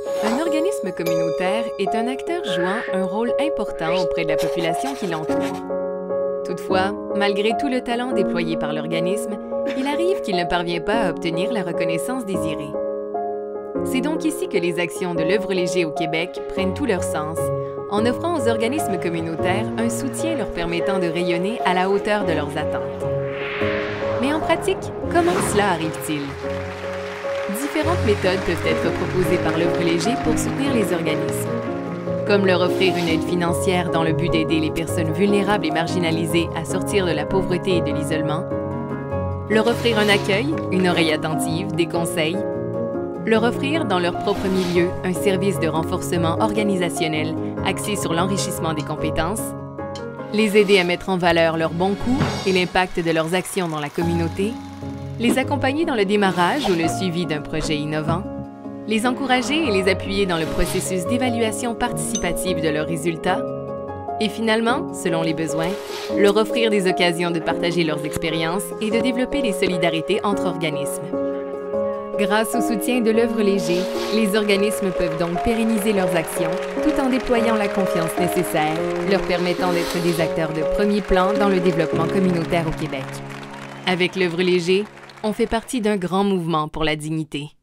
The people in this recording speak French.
Un organisme communautaire est un acteur jouant un rôle important auprès de la population qui l'entoure. Toutefois, malgré tout le talent déployé par l'organisme, il arrive qu'il ne parvient pas à obtenir la reconnaissance désirée. C'est donc ici que les actions de l'Œuvre Léger au Québec prennent tout leur sens, en offrant aux organismes communautaires un soutien leur permettant de rayonner à la hauteur de leurs attentes. Mais en pratique, comment cela arrive-t-il? Différentes méthodes peuvent être proposées par l'Œuvre Léger pour soutenir les organismes, comme leur offrir une aide financière dans le but d'aider les personnes vulnérables et marginalisées à sortir de la pauvreté et de l'isolement, leur offrir un accueil, une oreille attentive, des conseils, leur offrir dans leur propre milieu un service de renforcement organisationnel axé sur l'enrichissement des compétences, les aider à mettre en valeur leurs bons coups et l'impact de leurs actions dans la communauté, les accompagner dans le démarrage ou le suivi d'un projet innovant, les encourager et les appuyer dans le processus d'évaluation participative de leurs résultats, et finalement, selon les besoins, leur offrir des occasions de partager leurs expériences et de développer des solidarités entre organismes. Grâce au soutien de l'Œuvre Léger, les organismes peuvent donc pérenniser leurs actions tout en déployant la confiance nécessaire, leur permettant d'être des acteurs de premier plan dans le développement communautaire au Québec. Avec l'Œuvre Léger, on fait partie d'un grand mouvement pour la dignité.